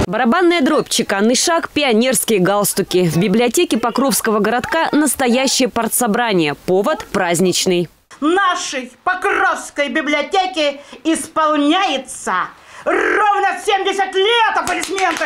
Барабанная дробь, чеканный шаг, пионерские галстуки. В библиотеке Покровского городка настоящее партсобрание. Повод праздничный. Нашей Покровской библиотеке исполняется ровно 70 лет! Аплодисменты!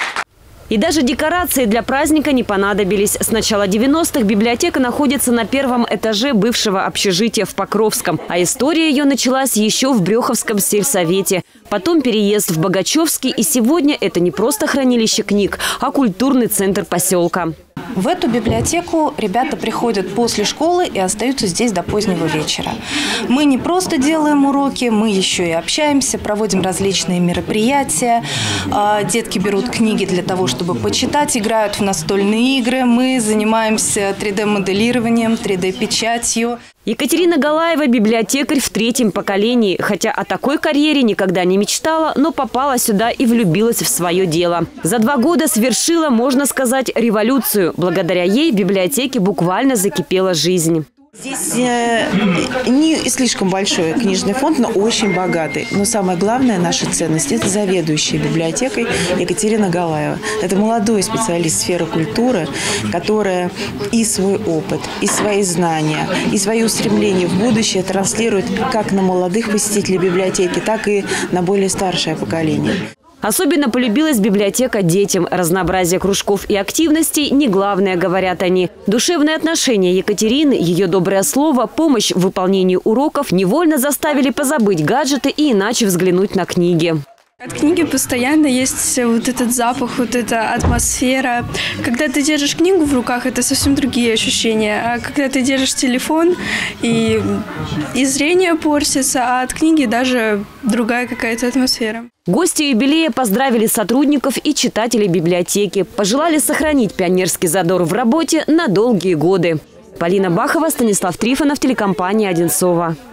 И даже декорации для праздника не понадобились. С начала 90-х библиотека находится на первом этаже бывшего общежития в Покровском. А история ее началась еще в Бреховском сельсовете. Потом переезд в Богачевский. И сегодня это не просто хранилище книг, а культурный центр поселка. В эту библиотеку ребята приходят после школы и остаются здесь до позднего вечера. Мы не просто делаем уроки, мы еще и общаемся, проводим различные мероприятия. Детки берут книги для того, чтобы почитать, играют в настольные игры. Мы занимаемся 3D-моделированием, 3D-печатью. Екатерина Галаева – библиотекарь в третьем поколении. Хотя о такой карьере никогда не мечтала, но попала сюда и влюбилась в свое дело. За 2 года совершила, можно сказать, революцию. Благодаря ей в библиотеке буквально закипела жизнь. Здесь не слишком большой книжный фонд, но очень богатый. Но самое главное, наша ценность – это заведующая библиотекой Екатерина Галаева. Это молодой специалист сферы культуры, которая и свой опыт, и свои знания, и свои устремления в будущее транслирует как на молодых посетителей библиотеки, так и на более старшее поколение. Особенно полюбилась библиотека детям. Разнообразие кружков и активностей не главное, говорят они. Душевные отношения Екатерины, ее доброе слово, помощь в выполнении уроков невольно заставили позабыть гаджеты и иначе взглянуть на книги. От книги постоянно есть вот этот запах, вот эта атмосфера. Когда ты держишь книгу в руках, это совсем другие ощущения. А когда ты держишь телефон, и зрение портится, а от книги даже другая какая-то атмосфера. Гости юбилея поздравили сотрудников и читателей библиотеки. Пожелали сохранить пионерский задор в работе на долгие годы. Полина Бахова, Станислав Трифонов, телекомпания «Одинцово».